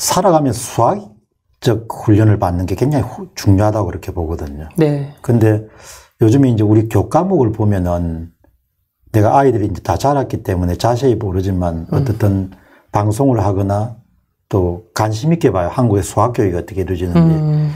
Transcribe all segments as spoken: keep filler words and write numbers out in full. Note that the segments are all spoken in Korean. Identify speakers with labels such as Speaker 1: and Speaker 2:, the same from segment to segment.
Speaker 1: 살아가면서 수학적 훈련을 받는 게 굉장히 후, 중요하다고 그렇게 보거든요.
Speaker 2: 네.
Speaker 1: 근데 요즘에 이제 우리 교과목을 보면은 내가 아이들이 이제 다 자랐기 때문에 자세히 모르지만
Speaker 2: 음.
Speaker 1: 어떻든 방송을 하거나 또 관심 있게 봐요. 한국의 수학 교육이 어떻게 이루어지는지.
Speaker 2: 음.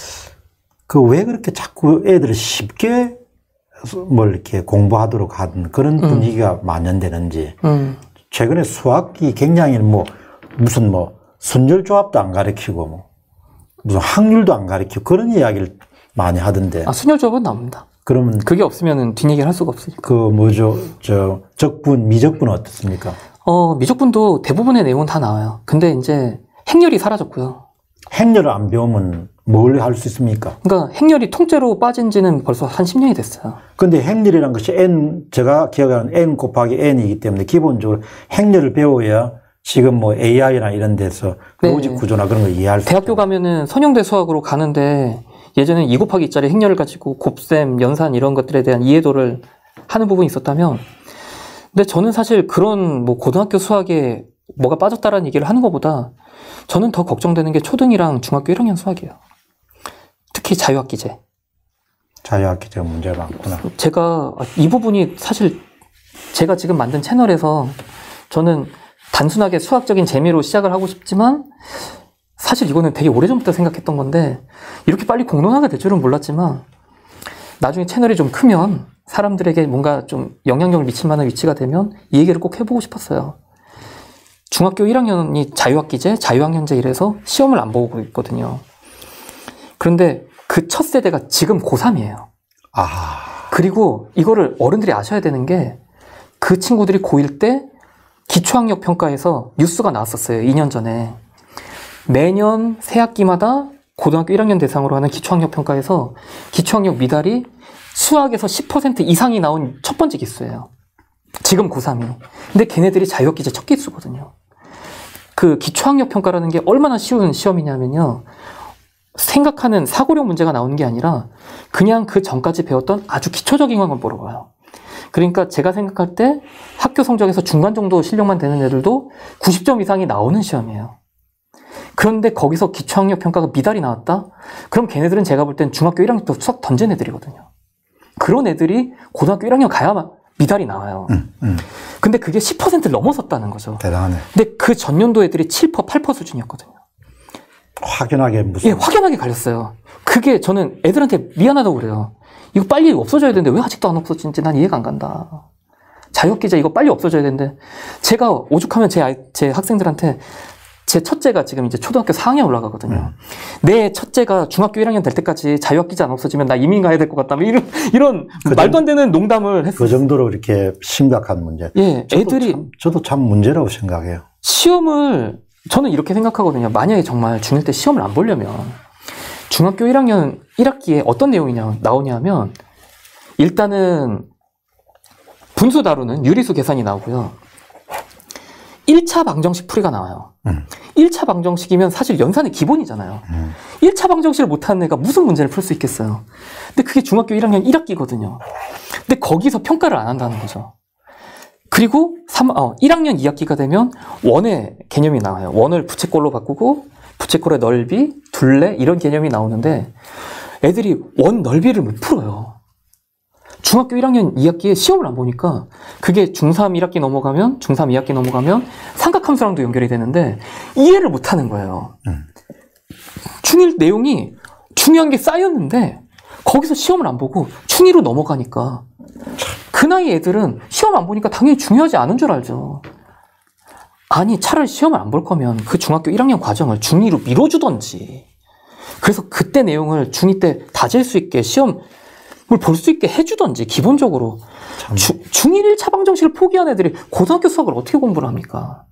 Speaker 1: 그 왜 그렇게 자꾸 애들을 쉽게 뭘 이렇게 공부하도록 하는 그런
Speaker 2: 음.
Speaker 1: 분위기가 만연되는지.
Speaker 2: 음.
Speaker 1: 최근에 수학이 굉장히 뭐 무슨 뭐 순열조합도 안 가르치고 뭐 무슨 확률도 안 가르치고 그런 이야기를 많이 하던데.
Speaker 2: 아, 순열조합은 나옵니다.
Speaker 1: 그러면
Speaker 2: 그게 없으면은 뒷얘기를 할 수가 없으니까.
Speaker 1: 그 뭐죠? 저 적분, 미적분은 어떻습니까?
Speaker 2: 어, 미적분도 대부분의 내용은 다 나와요. 근데 이제 행렬이 사라졌고요.
Speaker 1: 행렬을 안 배우면 뭘 할 수 있습니까?
Speaker 2: 그러니까 행렬이 통째로 빠진 지는 벌써 한 십 년이 됐어요.
Speaker 1: 근데 행렬이라는 것이 n, 제가 기억하는 n 곱하기 n이기 때문에 기본적으로 행렬을 배워야 지금 뭐 에이아이나 이런 데서
Speaker 2: 네.
Speaker 1: 로직 구조나 그런 걸 이해할 수
Speaker 2: 대학교 가면은 선형대 수학으로 가는데 예전에는 이 곱하기 이짜리 행렬을 가지고 곱셈, 연산 이런 것들에 대한 이해도를 하는 부분이 있었다면, 근데 저는 사실 그런 뭐 고등학교 수학에 뭐가 빠졌다라는 얘기를 하는 것보다 저는 더 걱정되는 게 초등이랑 중학교 일 학년 수학이에요. 특히 자유학기제.
Speaker 1: 자유학기제가 문제가 많구나.
Speaker 2: 제가 이 부분이 사실 제가 지금 만든 채널에서 저는 단순하게 수학적인 재미로 시작을 하고 싶지만 사실 이거는 되게 오래전부터 생각했던 건데 이렇게 빨리 공론화가 될 줄은 몰랐지만 나중에 채널이 좀 크면 사람들에게 뭔가 좀 영향력을 미칠 만한 위치가 되면 이 얘기를 꼭 해보고 싶었어요. 중학교 일 학년이 자유학기제, 자유학년제 이래서 시험을 안 보고 있거든요. 그런데 그 첫 세대가 지금 고삼이에요.
Speaker 1: 아.
Speaker 2: 그리고 이거를 어른들이 아셔야 되는 게 그 친구들이 고일 때 기초학력 평가에서 뉴스가 나왔었어요. 이 년 전에. 매년 새 학기마다 고등학교 일 학년 대상으로 하는 기초학력 평가에서 기초학력 미달이 수학에서 십 퍼센트 이상이 나온 첫 번째 기수예요. 지금 고삼이. 근데 걔네들이 자유학기제 첫 기수거든요. 그 기초학력 평가라는 게 얼마나 쉬운 시험이냐면요. 생각하는 사고력 문제가 나오는 게 아니라 그냥 그 전까지 배웠던 아주 기초적인 것만 보러 가요. 그러니까 제가 생각할 때 학교 성적에서 중간 정도 실력만 되는 애들도 구십 점 이상이 나오는 시험이에요. 그런데 거기서 기초학력 평가가 미달이 나왔다? 그럼 걔네들은 제가 볼 땐 중학교 일 학년 때 수학 던진 애들이거든요. 그런 애들이 고등학교 일 학년 가야 미달이 나와요.
Speaker 1: 음, 음.
Speaker 2: 근데 그게 십 퍼센트를 넘어섰다는 거죠.
Speaker 1: 대단하네.
Speaker 2: 근데 그 전년도 애들이 칠 퍼센트, 팔 퍼센트 수준이었거든요.
Speaker 1: 확연하게 무슨.
Speaker 2: 예, 확연하게 갈렸어요. 그게 저는 애들한테 미안하다고 그래요. 이거 빨리 없어져야 되는데 왜 아직도 안 없어진지 난 이해가 안 간다. 자유학기제 이거 빨리 없어져야 되는데 제가 오죽하면 제, 아이, 제 학생들한테 제 첫째가 지금 이제 초등학교 사 학년 올라가거든요. 음. 내 첫째가 중학교 일 학년 될 때까지 자유학기제 안 없어지면 나 이민 가야 될 것 같다. 이런, 이런
Speaker 1: 그
Speaker 2: 말도 안 되는 농담을 했어요.
Speaker 1: 그 정도로 이렇게 심각한 문제.
Speaker 2: 예,
Speaker 1: 저도
Speaker 2: 애들이.
Speaker 1: 참, 저도 참 문제라고 생각해요.
Speaker 2: 시험을, 저는 이렇게 생각하거든요. 만약에 정말 중일 때 시험을 안 보려면 중학교 일 학년 일 학기에 어떤 내용이 나오냐 하면 일단은 분수 다루는 유리수 계산이 나오고요. 일 차 방정식 풀이가 나와요.
Speaker 1: 음.
Speaker 2: 일 차 방정식이면 사실 연산의 기본이잖아요.
Speaker 1: 음.
Speaker 2: 일 차 방정식을 못하는 애가 무슨 문제를 풀 수 있겠어요. 근데 그게 중학교 일 학년 일 학기거든요. 근데 거기서 평가를 안 한다는 거죠. 그리고 삼, 어, 일 학년 이 학기가 되면 원의 개념이 나와요. 원을 부채꼴로 바꾸고 부채꼴의 넓이, 둘레 이런 개념이 나오는데 애들이 원 넓이를 못 풀어요. 중학교 일 학년 이 학기에 시험을 안 보니까 그게 중삼 일 학기 넘어가면 중삼 이 학기 넘어가면 삼각함수랑도 연결이 되는데 이해를 못 하는 거예요.
Speaker 1: 음.
Speaker 2: 중일 내용이 중요한 게 쌓였는데 거기서 시험을 안 보고 중이로 넘어가니까 그 나이 애들은 시험 안 보니까 당연히 중요하지 않은 줄 알죠. 아니 차라리 시험을 안 볼 거면 그 중학교 일 학년 과정을 중이로 밀어주던지 그래서 그때 내용을 중이 때 다질 수 있게 시험을 볼 수 있게 해주던지 기본적으로 주, 중일 일 차 방정식을 포기한 애들이 고등학교 수학을 어떻게 공부를 합니까?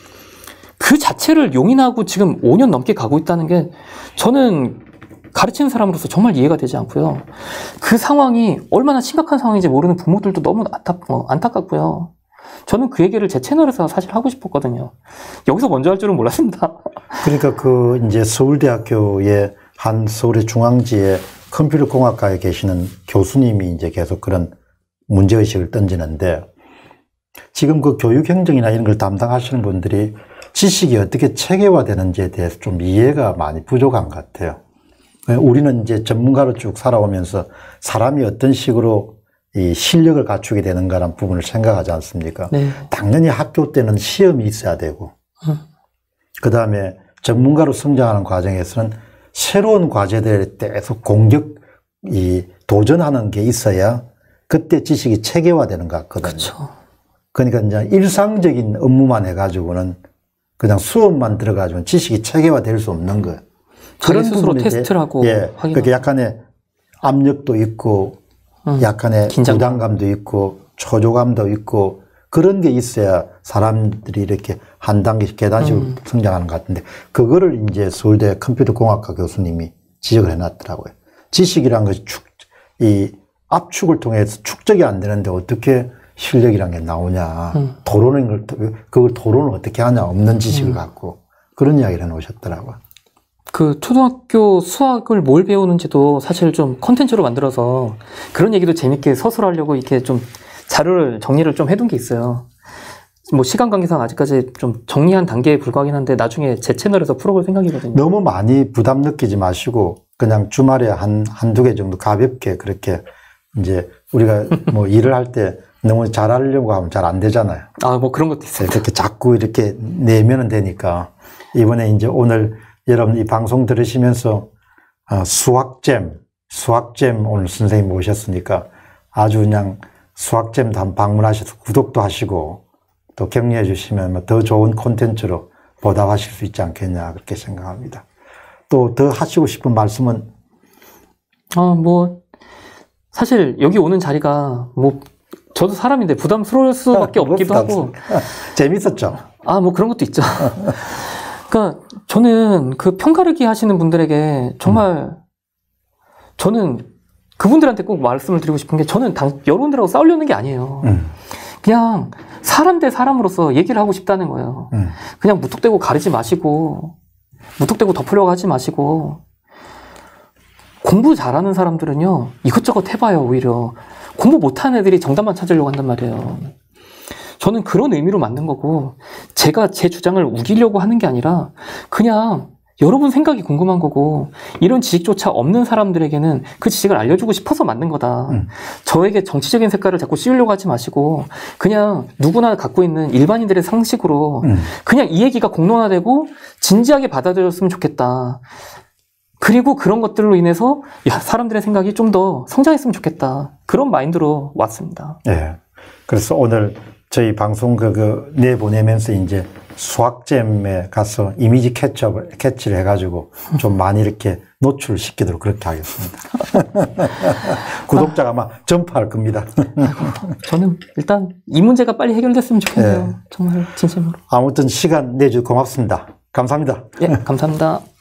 Speaker 2: 그 자체를 용인하고 지금 오 년 넘게 가고 있다는 게 저는 가르치는 사람으로서 정말 이해가 되지 않고요. 그 상황이 얼마나 심각한 상황인지 모르는 부모들도 너무 안타, 어, 안타깝고요. 저는 그 얘기를 제 채널에서 사실 하고 싶었거든요. 여기서 먼저 할 줄은 몰랐습니다.
Speaker 1: 그러니까 그 이제 서울대학교의 한 서울의 중앙지에 컴퓨터 공학과에 계시는 교수님이 이제 계속 그런 문제의식을 던지는데 지금 그 교육행정이나 이런 걸 담당하시는 분들이 지식이 어떻게 체계화되는지에 대해서 좀 이해가 많이 부족한 것 같아요. 우리는 이제 전문가로 쭉 살아오면서 사람이 어떤 식으로 이 실력을 갖추게 되는가라는 부분을 생각하지 않습니까?
Speaker 2: 네.
Speaker 1: 당연히 학교 때는 시험이 있어야 되고,
Speaker 2: 음.
Speaker 1: 그 다음에 전문가로 성장하는 과정에서는 새로운 과제들에 대해서 공격, 이, 도전하는 게 있어야 그때 지식이 체계화되는 것 같거든요.
Speaker 2: 그쵸.
Speaker 1: 그러니까 이제 일상적인 업무만 해가지고는 그냥 수업만 들어가지고는 지식이 체계화될 수 없는 거예요.
Speaker 2: 자기 스스로 테스트를 하고.
Speaker 1: 예. 그렇게 약간의 압력도 있고,
Speaker 2: 음.
Speaker 1: 약간의
Speaker 2: 긴장감.
Speaker 1: 부담감도 있고, 초조감도 있고, 그런 게 있어야 사람들이 이렇게 한 단계씩 계단식으로
Speaker 2: 음.
Speaker 1: 성장하는 것 같은데, 그거를 이제 서울대 컴퓨터공학과 교수님이 지적을 해놨더라고요. 지식이란 것이 축, 이 압축을 통해서 축적이 안 되는데 어떻게 실력이란 게 나오냐.
Speaker 2: 음.
Speaker 1: 토론인 걸, 그걸 토론을 어떻게 하냐. 없는 지식을
Speaker 2: 음.
Speaker 1: 갖고. 그런 이야기를 해놓으셨더라고요.
Speaker 2: 그 초등학교 수학을 뭘 배우는지도 사실 좀 컨텐츠로 만들어서 그런 얘기도 재밌게 서술하려고 이렇게 좀 자료를 정리를 좀 해둔 게 있어요. 뭐 시간 관계상 아직까지 좀 정리한 단계에 불과하긴 한데 나중에 제 채널에서 풀어볼 생각이거든요.
Speaker 1: 너무 많이 부담 느끼지 마시고 그냥 주말에 한, 한두 개 정도 가볍게 그렇게 이제 우리가 뭐 일을 할 때 너무 잘하려고 하면 잘 안 되잖아요.
Speaker 2: 아, 뭐 그런 것도 있어요.
Speaker 1: 이렇게 자꾸 이렇게 내면은 되니까 이번에 이제 오늘 여러분 이 방송 들으시면서 어, 수학잼, 수학잼 오늘 선생님 모셨으니까 아주 그냥 수학잼도 한번 방문하셔서 구독도 하시고 또 격려해 주시면 더 좋은 콘텐츠로 보답하실 수 있지 않겠냐 그렇게 생각합니다. 또 더 하시고 싶은 말씀은?
Speaker 2: 어, 뭐 사실 여기 오는 자리가 뭐 저도 사람인데 부담스러울 수밖에 없기도 하고
Speaker 1: 재밌었죠?
Speaker 2: 아, 뭐 그런 것도 있죠. 그러니까 저는 그 평가르기 하시는 분들에게 정말 음. 저는 그분들한테 꼭 말씀을 드리고 싶은 게 저는 당, 여러분들하고 싸우려는 게 아니에요. 음. 그냥 사람 대 사람으로서 얘기를 하고 싶다는 거예요. 음. 그냥 무턱대고 가리지 마시고 무턱대고 덮으려고 하지 마시고 공부 잘하는 사람들은요 이것저것 해봐요. 오히려 공부 못하는 애들이 정답만 찾으려고 한단 말이에요. 저는 그런 의미로 만든 거고 제가 제 주장을 우기려고 하는 게 아니라 그냥 여러분 생각이 궁금한 거고 이런 지식조차 없는 사람들에게는 그 지식을 알려주고 싶어서 만든 거다. 음. 저에게 정치적인 색깔을 자꾸 씌우려고 하지 마시고 그냥 누구나 갖고 있는 일반인들의 상식으로 음. 그냥 이 얘기가 공론화되고 진지하게 받아들였으면 좋겠다. 그리고 그런 것들로 인해서 야 사람들의 생각이 좀 더 성장했으면 좋겠다. 그런 마인드로 왔습니다.
Speaker 1: 네. 그래서 오늘 저희 방송 그, 그 내보내면서 이제 수학잼에 가서 이미지 캐치, 캐치를 해가지고 좀 많이 이렇게 노출시키도록 그렇게 하겠습니다. 구독자가 아마 점프할 겁니다.
Speaker 2: 아이고, 저는 일단 이 문제가 빨리 해결됐으면 좋겠네요. 네. 정말 진심으로.
Speaker 1: 아무튼 시간 내주셔서 고맙습니다. 감사합니다.
Speaker 2: 예, 감사합니다.